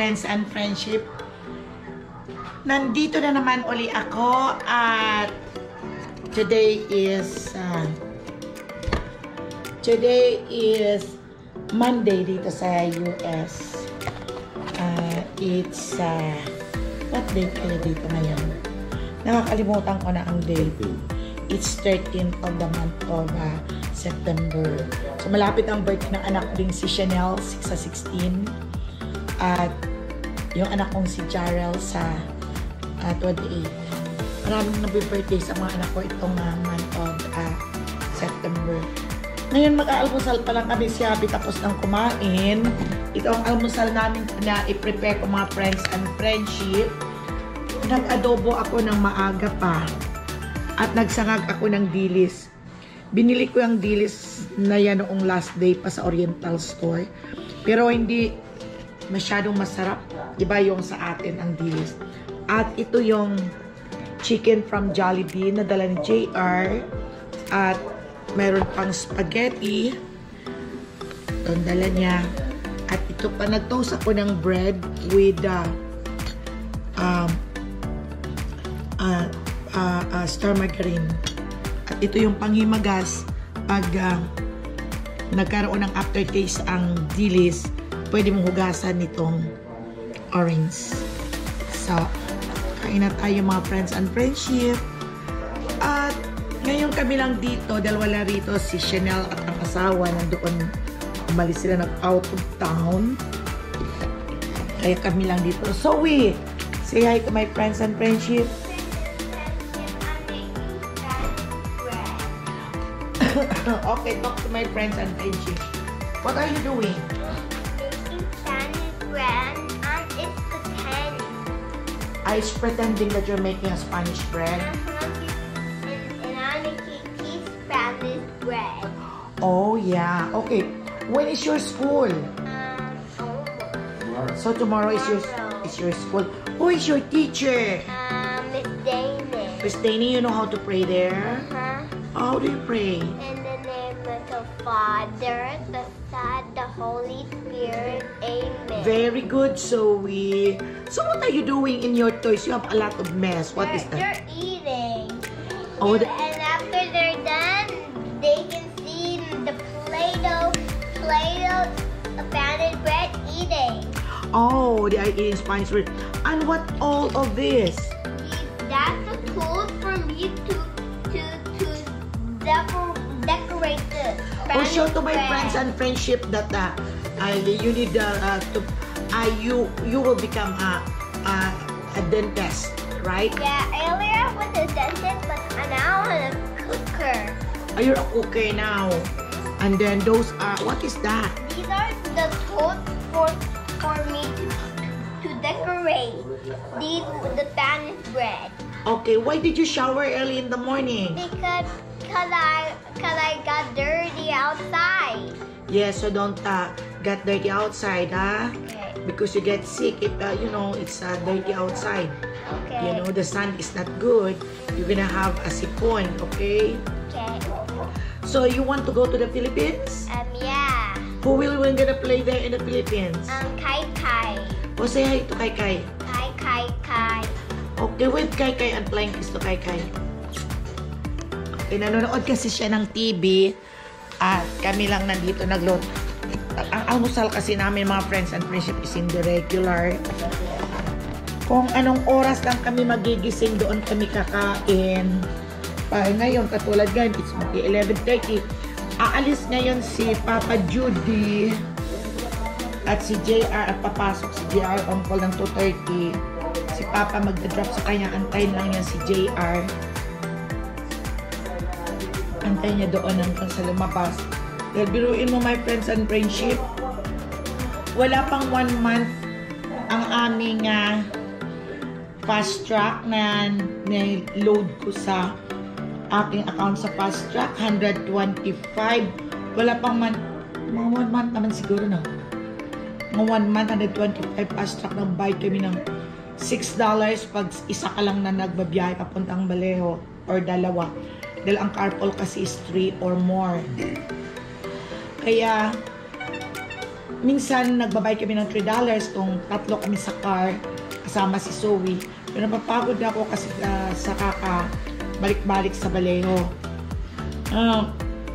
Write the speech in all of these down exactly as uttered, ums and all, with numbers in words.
friends and friendship. Nandito na naman uli ako at today is uh, today is Monday dito sa U S. Uh, it's uh, what day kaya dito ngayon? Nakakalimutan ko na ang date. It's thirteenth of the month of uh, September. So malapit ang birthday ng anak ko din si Chanel, six sa sixteen. At yung anak kong si Jarrell sa uh, twenty-eight. Maraming nabi-birthday sa mga anak ko itong uh, month of uh, September. Ngayon mag-aalmusal pa lang kami si Abby tapos ng kumain. Ito ang almusal namin na i-prepare ko mga friends and friendship. Nag-adobo ako ng maaga pa at nagsangag ako ng dilis. Binili ko yung dilis na yan noong last day pa sa Oriental Store. Pero hindi masyadong masarap. Iba yung sa atin ang dilis. At ito yung chicken from Jollibee na dala ni J R. At meron pang spaghetti. Ito ang dala niya. At ito pa, nag-toast ako ng bread with uh, um, uh, uh, uh, star margarine. At ito yung panghimagas pag uh, nagkaroon ng aftertaste ang dilis, pwede mong hugasan nitong orange. So, kain na tayo mga friends and friendship. At ngayon kami lang dito, dalawa lang rito, si Chanel at ang asawa nandoon. Umalis sila nag-out of town. Kaya kami lang dito. So we, say hi to my friends and friendship. Okay, talk to my friends and friendship. What are you doing? Making Spanish bread and it's pretending. I is pretending that you're making a Spanish bread. And, and I'm making tea Spanish bread. Oh yeah. Okay. When is your school? Um, oh, So tomorrow is your is your school. Who is your teacher? um, Miss Damon. Miss Danny, you know how to pray there? Uh-huh. How do you pray? In the name of the Father, the Son, the Holy Spirit. Amen. Very good, Zoe. So what are you doing in your toys? You have a lot of mess. What they're, is that? They're eating. Oh, and, the- and after they're done, they can see the Play-Doh, Play-Doh, abandoned bread eating. Oh, they are eating Spanish bread. And what all of this? That's a tool for me to to to decor decorate the Oh, Spanish show to my bread. friends and friendship that uh, uh, you need uh, uh, to uh, you you will become a a, a dentist, right? Yeah, earlier I was a dentist, but now I'm a cooker. Are you a cooker now? And then those are, what is that? These are the tools for for me to to decorate these the Spanish bread. Okay, why did you shower early in the morning? Because cause I cause I got dirty outside. Yes, so don't uh, get dirty outside, huh? Okay. Because you get sick if uh, you know it's uh, dirty outside. Okay. You know the sun is not good. You're gonna have a sipon, okay? Okay. So you want to go to the Philippines? Um. Yeah. Who will we gonna play there in the Philippines? Um. Kai Kai. O say hi to Kai Kai. Kai Kai Kai. Okay, with Kai Kai and flying kiss to Kai Kai. Okay, nanonood kasi siya ng T V at kami lang nandito nagload. Ang almusal kasi namin mga friends and friendship is in the regular. Kung anong oras lang kami magigising, doon kami kakain. Pa ngayon, katulad ngayon, it's eleven thirty. Aalis ngayon si Papa Judy at si J R at papasok si J R on call ng two thirty. Si Papa magda-drop sa kanya, antayin lang yan si J R. Antayin niya doon hanggang sa lumabas. Dahil biruin mo my friends and friendship, wala pang one month ang aming uh, fast track na na-load ko sa aking account sa fast track, one hundred twenty-five. Wala pang man, mga one month naman siguro na. Mga one month, one hundred twenty-five fast track ng buy kami ng six dollars pag isa ka lang na nagbabiyahe papuntang Baleho or dalawa. Dahil ang carpool kasi is three or more. Kaya minsan nagbabay kami ng three dollars kung tatlo kami sa car kasama si Zoe. Pero napapagod ako kasi uh, sa kaka balik-balik sa Vallejo. Uh,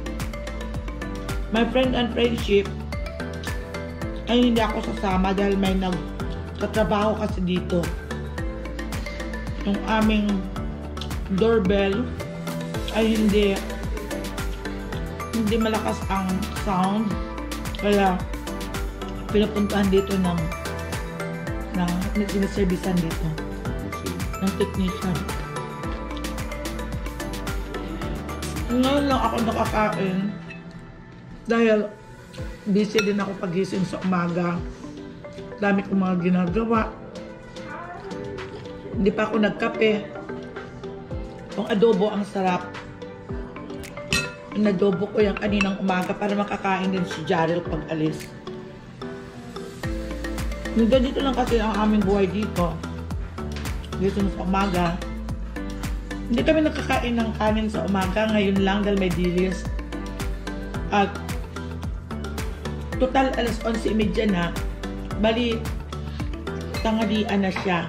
my friend and friendship ay hindi ako sasama dahil may nagtatrabaho kasi dito. Yung aming doorbell ay hindi hindi malakas ang sound, kaya pinupuntahan dito ng na sinaservisan dito ng technician. Ngayon lang ako nakakain dahil busy din ako pagising sa umaga. Dami kong mga ginagawa. Hindi pa ako nagkape. Yung adobo ang sarap. Yung adobo ko yung kaninang umaga para makakain din si Jarrell pag alis. Ganito lang kasi ang aming buhay dito. Dito sa umaga. Hindi kami nakakain ng kanin sa umaga. Ngayon lang dahil may dilis. At total alas onse trenta na. Bali, tanghalian na siya.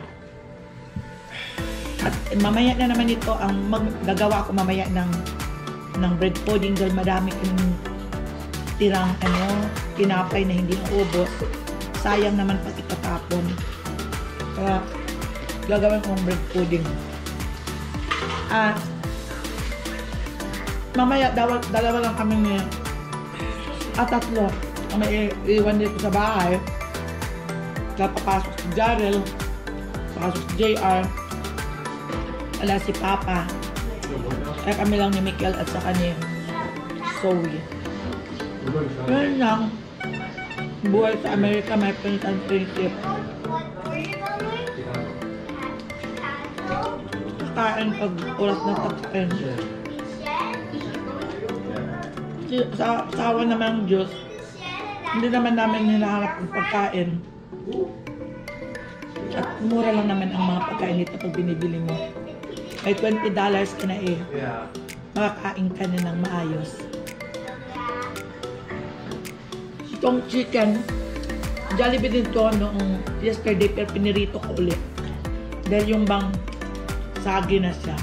At mamaya na naman ito ang maggagawa ko mamaya ng ng bread pudding dahil marami kong tirang ano, tinapay na hindi naubos. Sayang naman pati katapon. Kaya gagawin kong bread pudding. At mamaya dalawa, dalawa lang kami ni at tatlo ang may iwan dito sa bahay. Kaya papasok si Jarrell, papasok si J R, wala si Papa. Kaya kami lang ni Mikel at saka ni Zoe. Ganun lang. Buhay sa Amerika, may friends and friendship. Kakain pag oras na kakain. Sa asawa naman ng Diyos, hindi naman namin hinahanap ang pagkain. At mura lang naman ang mga pagkain dito pag binibili mo. May twenty dollars ka na eh. Makakain ka na ng maayos. Itong chicken, Jollibee din to noong yesterday pero pinirito ko ulit. Dahil yung bang sagi na siya.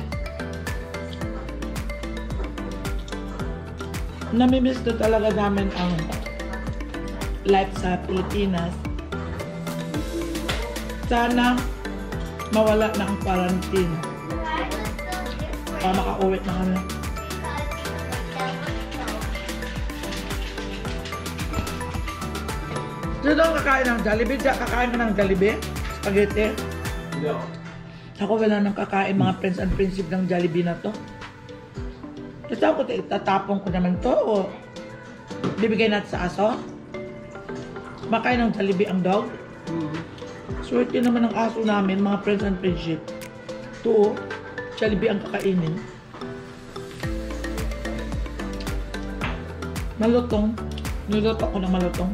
Namimiss na talaga namin ang life sa Pilipinas. Sana mawala na ang quarantine. Para makauwi na kami. Sino ang kakain ng Jollibee? Kakain ka ng Jollibee? Spaghetti? No. Ako wala nang kakain mga friends and friendship ng Jollibee na to. Kasi ako itatapon ko naman to o bibigay natin sa aso. Makain ng Jollibee ang dog. Mm-hmm. Swerte naman ang aso namin mga friends and friendship. To Jollibee ang kakainin. Malutong. Niluto ko ng malutong.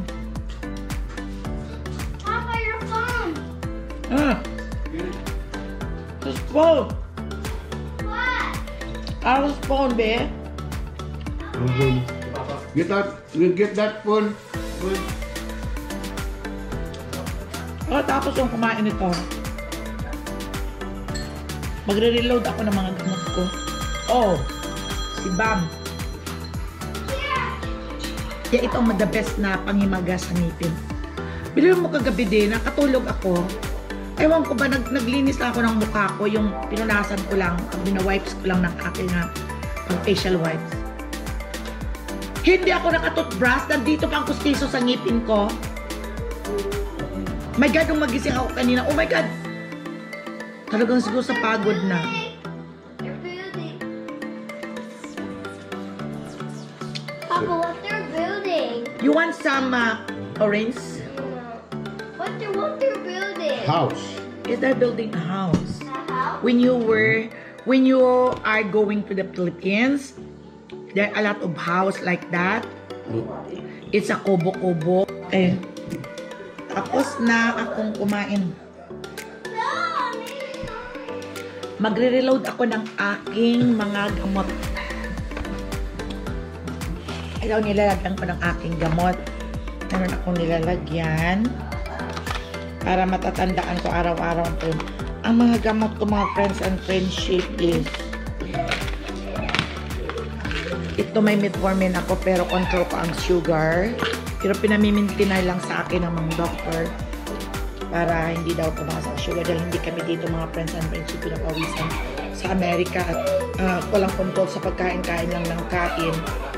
Ah! The spoon! What? Our spoon, be? Mm-hmm. Get that, get that phone. Oh, tapos yung kumain ito. Magre-reload ako ng mga gamot ko. Oh! Si Bam. Yeah, ito ang the best na panghimaga sa ngipin. Bilhin mo kagabi din, nakatulog ako. Ewan ko ba, nag naglinis lang ako ng mukha ko, yung pinunasan ko lang, binawipes ko lang ng aking uh, facial wipes. Hindi ako nakatoothbrush, nandito pang kustiso sa ngipin ko. My God, nung magising ako kanina, oh my God! Talagang siguro sa pagod na. Papa, what they're building? You want some uh, orange? What they're, what they're building? House. Yes, they're building a house. A house? When you were, when you are going to the Philippines, there are a lot of house like that. It's a kubo-kubo. Eh, tapos na akong kumain. Magre-reload ako ng aking mga gamot. Ayaw nilalagyan ko ng aking gamot. Meron akong nilalagyan para matatandaan ko araw-araw po. Ang mga gamot ko, mga friends and friendship is ito, may metformin ako pero control ko ang sugar. Pero pinamimintinay lang sa akin ng mga doctor para hindi daw tumaas ang sugar dahil hindi kami dito mga friends and friendship pinapawisan sa Amerika at uh, walang control sa pagkain-kain lang ng kain.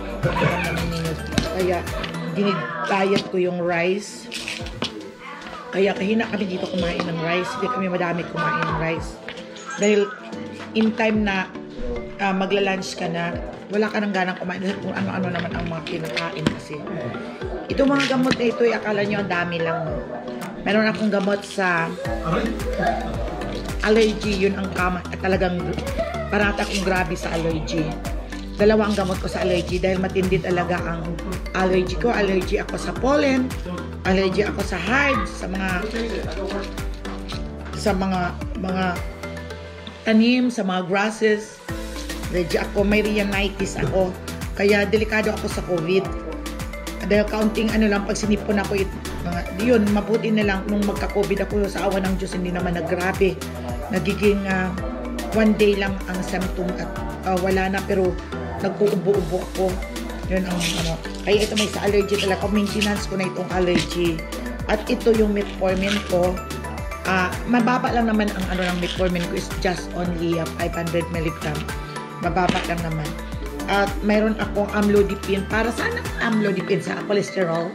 Kaya dinidayet ko yung rice. Kaya kahina kami dito kumain ng rice. Hindi kami madami kumain ng rice. Dahil in time na uh, magla-lunch ka na, wala ka nang ganang kumain. Dahil kung ano-ano naman ang mga kinakain kasi. Itong mga gamot na ito, akala nyo ang dami lang. Meron akong gamot sa allergy. Yun ang kama. At talagang parata akong grabe sa allergy. Dalawa ang gamot ko sa allergy dahil matindi talaga ang allergy ko. Allergy ako sa pollen. Allergy ako sa hives, sa mga sa mga mga tanim, sa mga grasses. Allergy ako, may rhinitis ako. Kaya delikado ako sa COVID. Dahil kaunting ano lang, pag sinipon ako, it, mga, yun, mabuti na lang nung magka-COVID ako sa awa ng Diyos, hindi naman naggrabe. Nagiging uh, one day lang ang symptom at uh, wala na, pero nag-uubo-ubo ako. Yun ang ano. Kaya ito may sa allergy talaga. Maintenance ko na itong allergy. At ito yung metformin ko. Uh, mababa lang naman ang ano ng metformin ko is just only uh, five hundred milligrams. Mababa lang naman. At mayroon akong amlodipine. Para saan ang amlodipine? Sa cholesterol?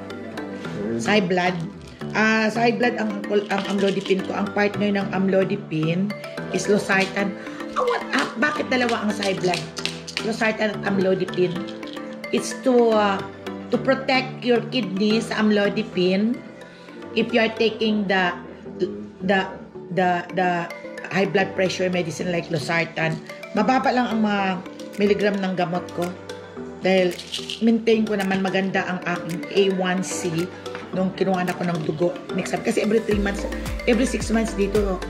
Sa high blood. Uh, sa high blood ang, ang amlodipine ko. Ang partner ng amlodipine is losartan. Oh, what up? Bakit dalawa ang sa high blood? Losartan at amlodipine. It's to uh, to protect your kidneys, amlodipine. If you are taking the the the the high blood pressure medicine like losartan, mababa lang ang mga milligram ng gamot ko. Dahil maintain ko naman maganda ang aking A one C nung kinuha na ko ng dugo. Next time, kasi every three months, every six months dito,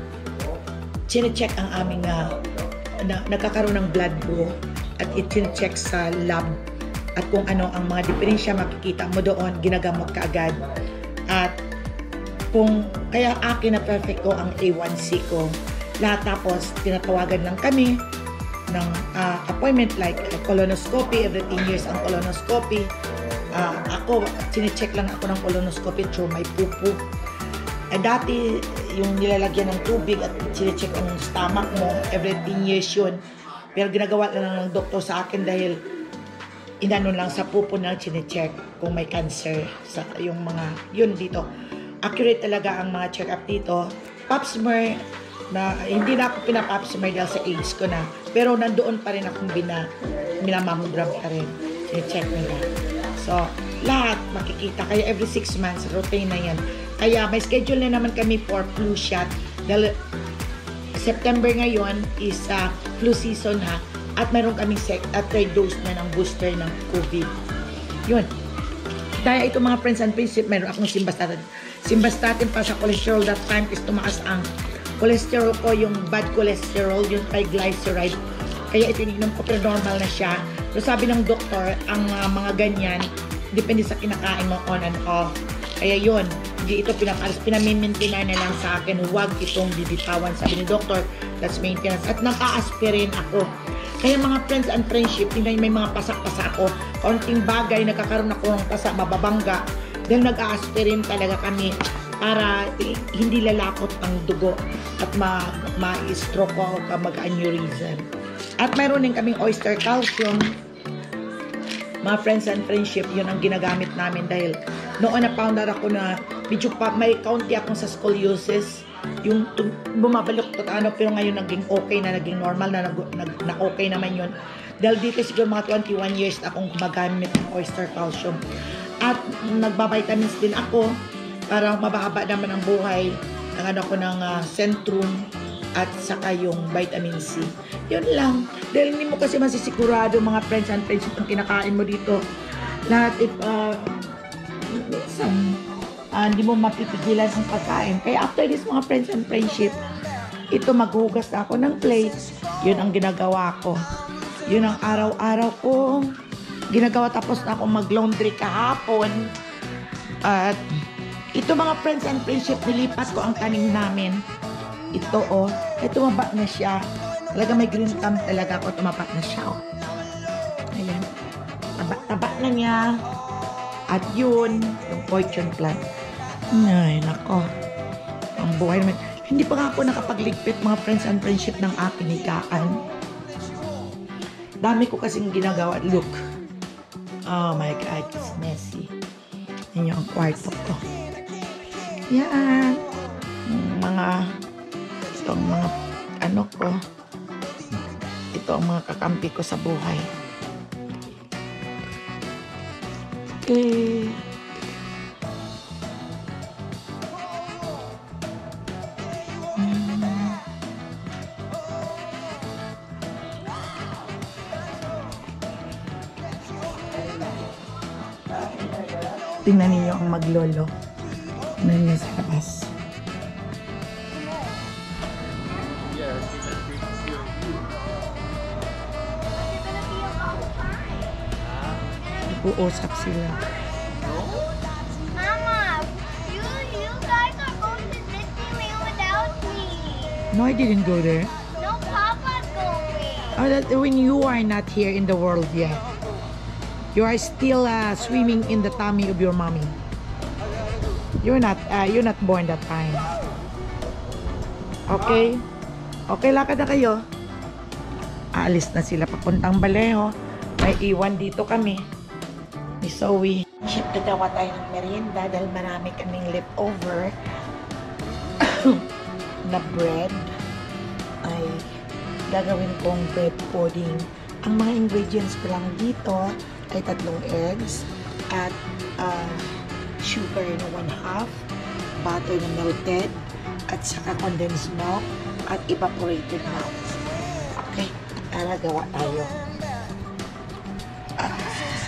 chine-check ang aming uh, na, nagkakaroon ng blood draw at i-check sa lab. At kung ano ang mga diferensya makikita mo doon, ginagamot ka agad. At kung kaya akin na perfect ko ang A one C ko. Lahat tapos tinatawagan lang kami ng uh, appointment like uh, colonoscopy, every ten years ang colonoscopy. Uh, ako, sine-check lang ako ng colonoscopy through my pupu. Eh, dati yung nilalagyan ng tubig at sine-check ang stomach mo, every ten years yun. Pero ginagawa lang ng doktor sa akin dahil inano lang sa pupo na chine-check kung may cancer sa yung mga yun dito. Accurate talaga ang mga check-up dito. Pap smear na hindi na ako pinapap smear dahil sa age ko na. Pero nandoon pa rin akong bina minamammogram pa rin. Chine-check nila. So, lahat makikita. Kaya every six months, routine na yan. Kaya may schedule na naman kami for flu shot. Dahil September ngayon is uh, flu season ha. At mayroon kaming sec at third dose na ng booster ng COVID. Yun. Dahil ito mga friends and friendship, mayroon akong simvastatin. Simvastatin pa sa cholesterol. That time is tumaas ang cholesterol ko, yung bad cholesterol, yung triglyceride. Kaya ito ininom ko, pero normal na siya. So sabi ng doktor, ang uh, mga ganyan, depende sa kinakain mo on and off. Kaya yun, hindi ito pinakalas, pinamimintinar na lang sa akin, huwag itong bibitawan. Sabi ni doktor, that's maintenance. At naka-aspirin ako. Kaya mga friends and friendship, tingnan may mga pasak-pasa ako. Kaunting bagay, nagkakaroon ako ng pasa, mababangga. Dahil nag-aspirin talaga kami para eh, hindi lalakot ang dugo at ma-stroke ma o mag-aneurysm. At mayroon din kaming oyster calcium. Mga friends and friendship, yun ang ginagamit namin dahil noon na-found out ako na medyo pa, may kaunti akong sa scoliosis. Yung bumabalok to ano, pero ngayon naging okay na, naging normal na, nag, nag, na okay naman yun. Dahil dito siguro mga twenty-one years na akong gumagamit ng oyster calcium. At nagbabitamins din ako para mabahaba naman ang buhay. Ang ano ko ng uh, Centrum at saka yung vitamin C. Yun lang. Dahil hindi mo kasi masisigurado mga friends and friends ang kinakain mo dito. Lahat if uh, minsan Uh, hindi mo mapipigilan sa pagkain. Kaya after this mga friends and friendship, ito maghugas na ako ng plates. Yun ang ginagawa ko. Yun ang araw-araw ko ginagawa. Tapos na ako mag-laundry kahapon. At ito mga friends and friendship, nilipat ko ang tanim namin. Ito oh, ay tumaba na siya. Talaga may green thumb talaga ako, tumapat na siya oh. Ayan, taba-taba na niya. At yun, yung fortune plant. Ay, nako. Ang buhay naman. Hindi pa nga ako nakapagligpit mga friends and friendship ng aking higaan. Dami ko kasing ginagawa. Look. Oh my God, it's messy. Yan yung kwarto ko. Yan. Mga, itong mga, ano ko. Ito ang mga kakampi ko sa buhay. Okay. Hmm. Tingnan niyo ang maglolo. Tingnan niyo sa labas. Uusap sila. Mama, you you guys are going to Disneyland without me. No, I didn't go there. No, Papa's going. Oh, that when you are not here in the world yet. You are still uh, swimming in the tummy of your mommy. You're not uh, you're not born that time. Okay? Okay, lakad na kayo. Aalis na sila papuntang Baleho. May iwan dito kami. Ni Zoe. Ship gagawa tayo ng merienda dahil marami kaming leftover na bread. Ay gagawin kong bread pudding. Ang mga ingredients ko lang dito ay tatlong eggs at uh, sugar na one half, butter na melted, at saka condensed milk at evaporated milk. Okay, tara gawa tayo. Ah.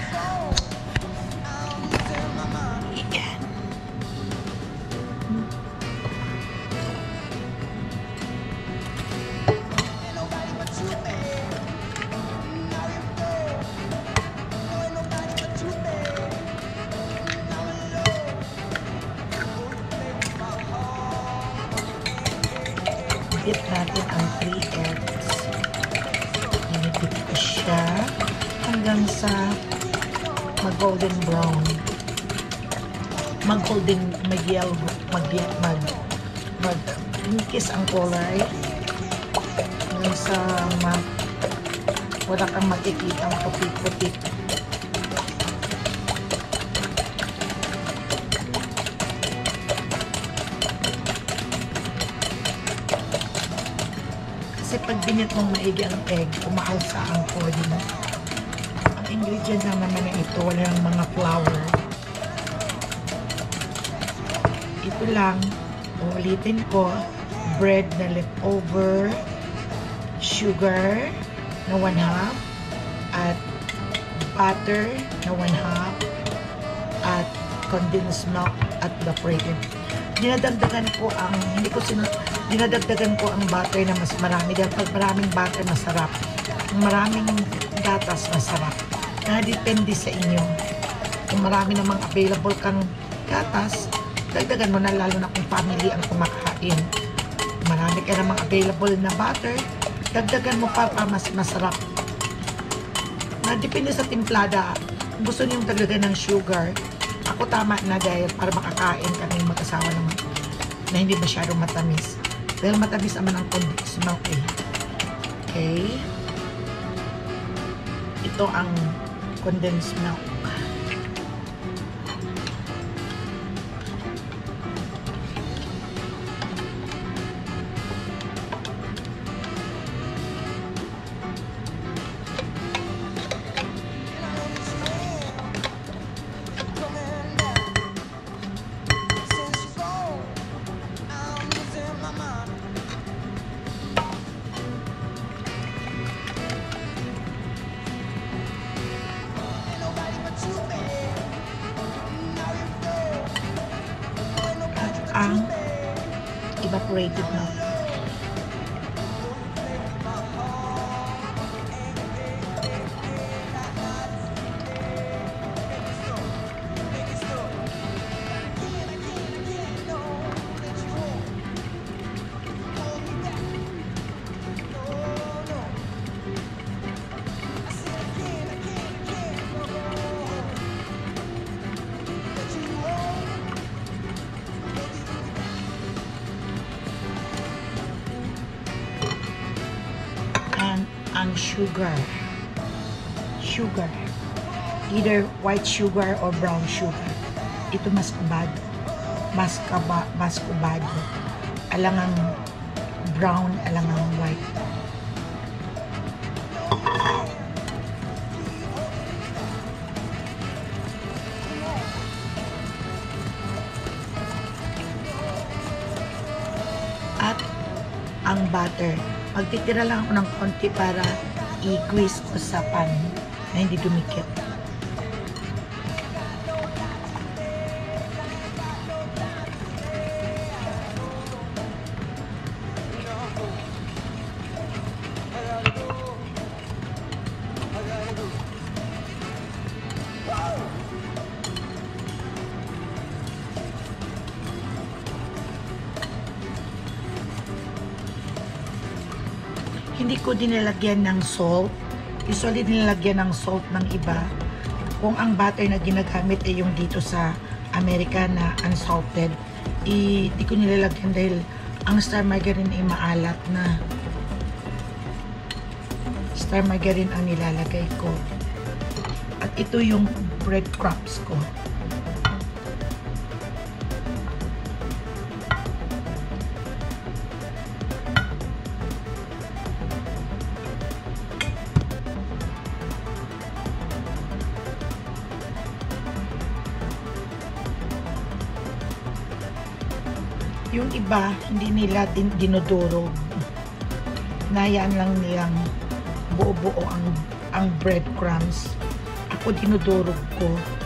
Yan. Hmm. Dip natin ang three eggs. Inipit ko siya hanggang sa mag-golden brown. Mag-golden, mag-yellow, mag-yellow, mag, mag, mag ang kulay. Hanggang sa mag, wala kang makikita ang puti-puti. Kasi pag binit mong maigi ang egg, umaalsa ang pudding. Ang ingredients lang naman na ito, wala ng mga flour. Ito lang, uulitin ko, bread na leftover, sugar na one half, at butter na one half, at condensed milk at evaporated. Dinadagdagan ko ang, hindi ko sino, dinadagdagan ko ang butter na mas marami dahil pag maraming butter masarap. Kung maraming gatas masarap. Nakadepende sa inyo. Kung marami namang available kang gatas, dagdagan mo na lalo na kung family ang kumakain. Kung marami ka namang available na butter, dagdagan mo pa para mas masarap. Nakadepende sa timplada. Kung gusto niyong dagdagan ng sugar, ako tama na dahil para makakain kami mag-asawa naman na hindi masyadong matamis. Dahil matamis naman ang condensed milk eh. Okay. Ito ang condensed milk. Ang evaporated milk. sugar. Sugar. Either white sugar or brown sugar. Ito mascabado. Mascaba, mascabado. Alangang brown, alangang white. At ang butter. Magtitira lang ako ng konti para i-grease ko sa pan na hindi dumikit. Hindi ko din nilagyan ng salt. Usually nilalagyan ng salt ng iba. Kung ang butter na ginagamit ay yung dito sa America na unsalted, hindi ko nilalagyan dahil ang star margarine ay maalat na. Star margarine ang nilalagay ko. At ito yung breadcrumbs ko. Yung iba, hindi nila din dinudurog. Nayaan lang nilang buo-buo ang, ang breadcrumbs. Ako dinudurog ko.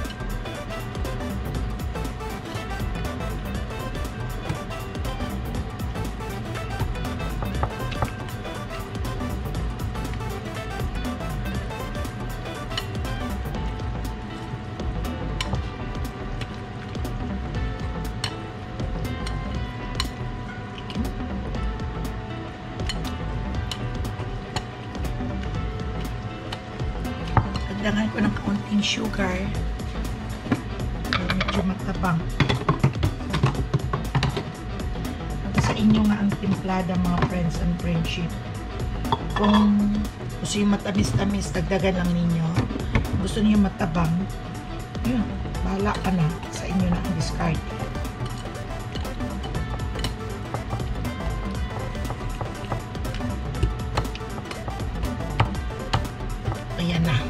Dagdagan ko ng kaunting sugar. Medyo matabang. Sa inyo nga ang timplada, mga friends and friendship. Kung gusto yung matamis-tamis, dagdagan lang ninyo. Gusto niyo matabang, yun, bahala ka na. Sa inyo na ang discard. Ayan na.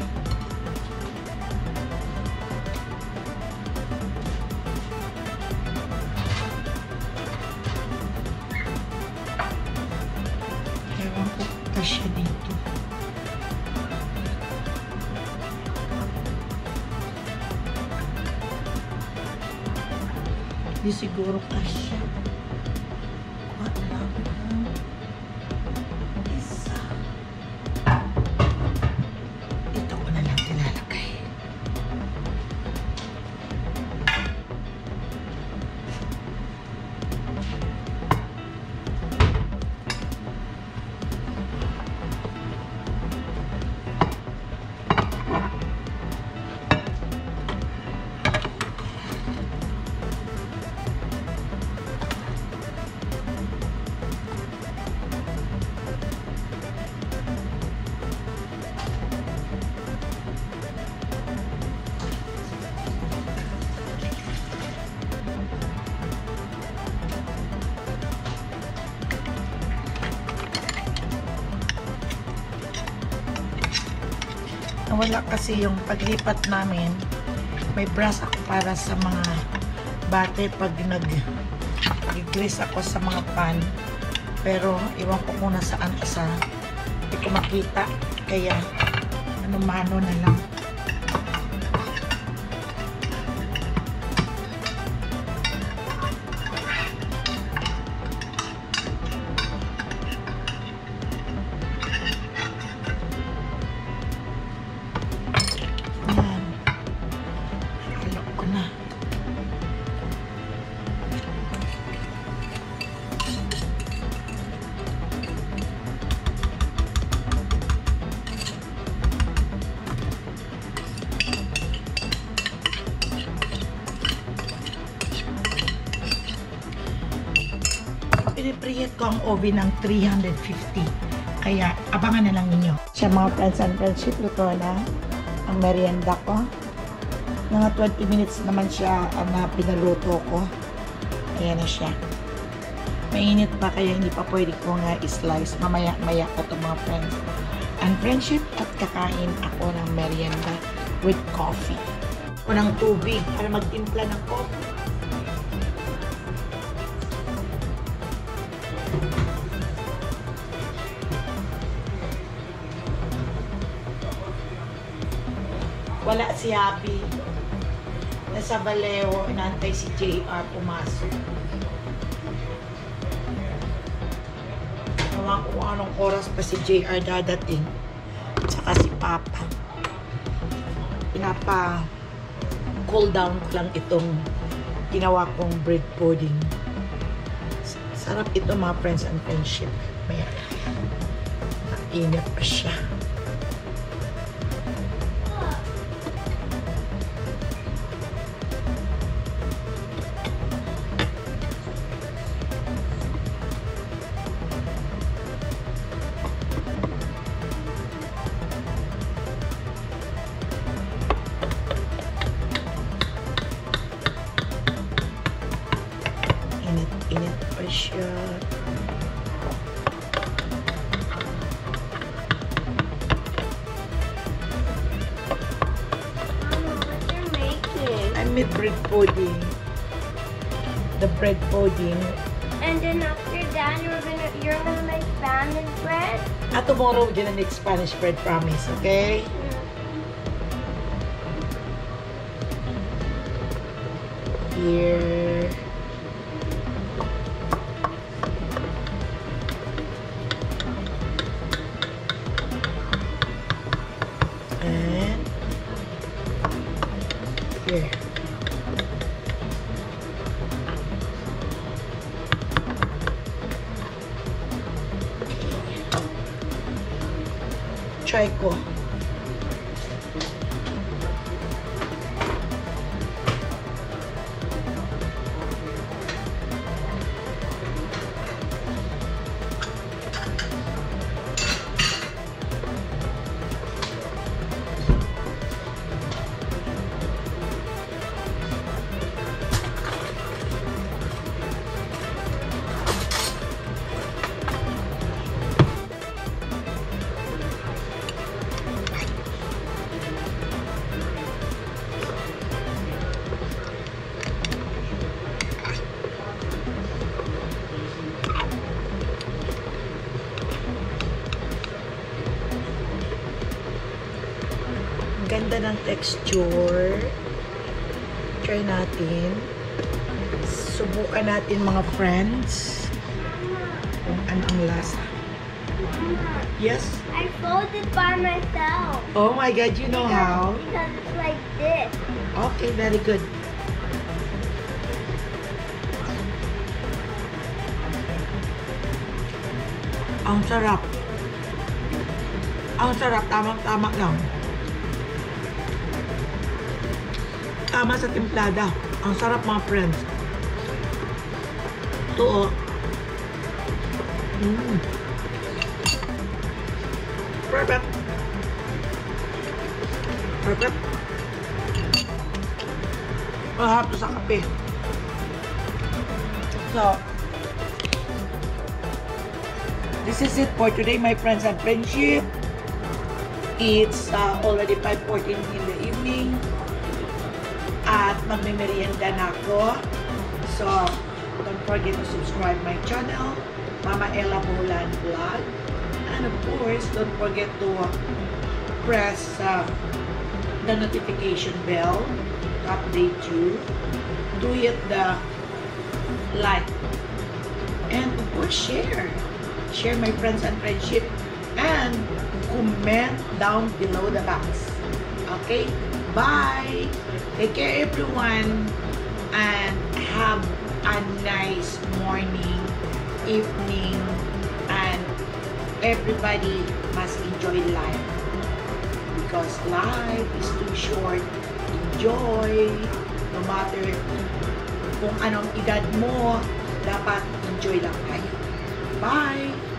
Ewan ko kasya dito. Hindi siguro kasya. Kuha lang ng isa. Ito ko na lang nilalagay. Nawala kasi yung paglipat namin. May brush ako para sa mga butter pag nag-grease ako sa mga pan. Pero iwan ko kung nasaan isa. Hindi ko makita. Kaya ano-mano na lang. Pinipreheat ko ang oven ng three hundred fifty. Kaya, abangan na lang ninyo. Siya mga friends and friendship, luto na ang merienda ko. Mga twenty minutes naman siya ang uh, pinaluto ko. Ayan na siya. Mainit pa kaya hindi pa pwede kong uh, i-slice. Mamaya-maya ko ito mga friends and friendship at kakain ako ng merienda with coffee. O ng tubig para magtimpla ng coffee. Wala si Happy. Nasa Vallejo, inaantay si J R pumasok. Ewan ko kung anong oras pa si J R dadating. Tsaka si Papa. Pinapa cool down ko lang itong ginawa kong bread pudding. Sarap ito mga friends and friendship. Maya. Mainit pa siya. Init pa siya. Mama, what you're making? I made bread pudding. The bread pudding. And then after that, you're gonna you're gonna make Spanish bread. Ah, tomorrow we're gonna make Spanish bread, promise, okay? Here. And here. Try ko. Ganda ng texture. Try natin. Subukan natin mga friends. Kung ano ang lasa. Yes? I folded by myself. Oh my God, you know how? Because it's like this. Okay, very good. Ang sarap. Ang sarap. Tamang-tama lang. Tama sa timplada. Ang sarap mga friends. Ito oh. Mm. Perfect. Perfect. Mahap sa kape. So, this is it for today, my friends and friendship. It's uh, already five fourteen in the evening. At magme-merienda na ako. So, don't forget to subscribe my channel, Mama Ella Bolan Vlog. And of course, don't forget to press uh, the notification bell to update you. Do hit the like. And of course, share. Share my friends and friendship. And comment down below the box. Okay? Bye! Take care everyone and have a nice morning, evening, and everybody must enjoy life because life is too short. Enjoy, no matter kung anong edad mo, dapat enjoy lang kayo. Bye!